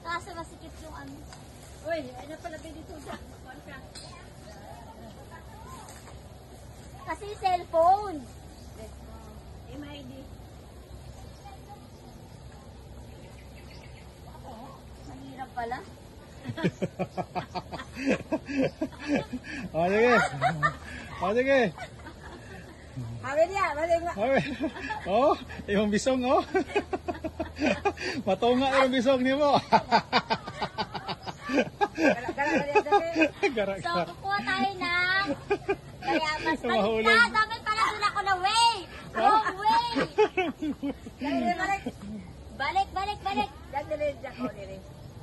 Kaso masikip yung ano. Uy, ano pala dito sa contract? Kasi cellphone. MID. Mahirap pala. O, sige. O, sige. Habi niya, balik nga. Oh, yung bisong, oh. Matunga yung bisong niyo mo. Gara, So, kukuha tayo ng bayabas. Mahulog. Balik na! Dapat pala doon ako na way! Wrong way! Balik. Balik, balik, balik! Dali, Jack, o dili.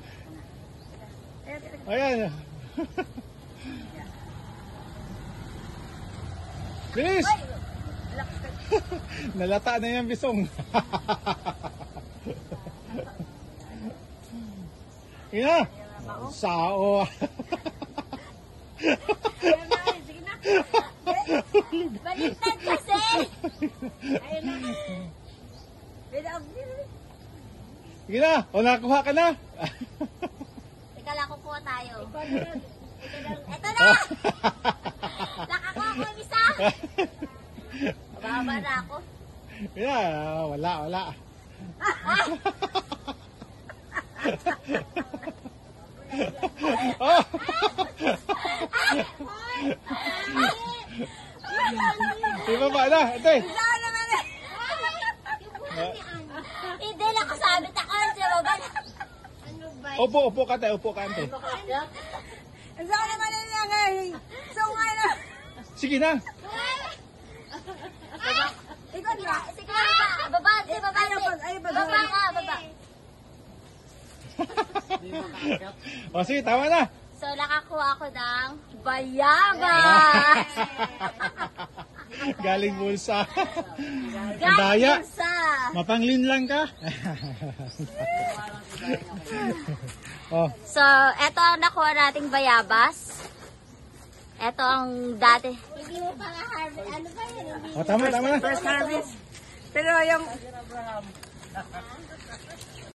Ayan. Bilis! Nalata na yung bisong. Ina! Sao. Sige na. Baliktad kasi! Ayun na. Sige na! O, nakakuha ka na! Teka lang, kukuha tayo. Ikaw na. Eto na! Nakakuha ko yung isa! Bababa na ako. Yeah, wala. Oh! Ibaba na, ate. Saan naman eh? Hindi lang ako sabi takon sa baba na. Ano ba? Upo ka, ate. Saan naman niya ngayon? So nga na. Sige na. Ikaw na. Sige na. Baba. Baba ka. Baba. O, sige, tama na. So, nakakuha ako ng bayabas. Galing bulsa. Galing Daya. bulsa. Mapanglin lang ka. Oh, So, eto ang nakuha nating bayabas. Eto ang dati. Hindi mo pa harvest. Ano ba yun? oh, tama na. First harvest. Pero yung